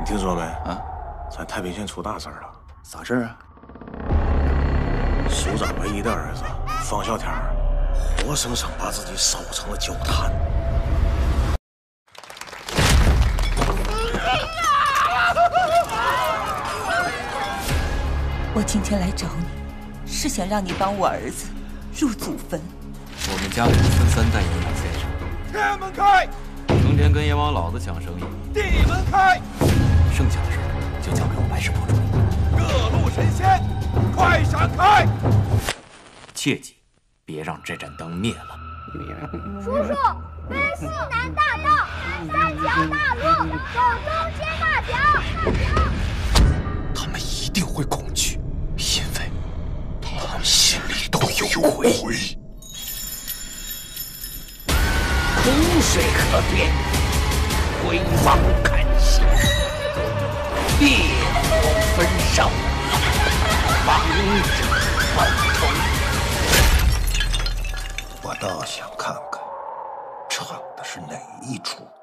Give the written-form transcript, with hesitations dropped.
听说没？ 啊， 咱太平县出大事了。 啥事儿啊？ 首长唯一的儿子方小天活生生把自己烧成了焦炭。 我今天来找你，是想让你帮我儿子入祖坟。 我们家祖孙3代阴阳先生， 天门开！ 成天跟阎王老子抢生意， 地门开！ 剩下的事就交给我白师傅处理。 各路神仙，快闪开！ 切记，别让这盏灯灭了。 叔叔，奔西南大道，3条大路，走东街那条。 他们一定会恐惧，因为他们心里都有鬼。 洪水可变，回望看齐，烈火焚烧，王者报仇。 我倒想看看，唱的是哪一出。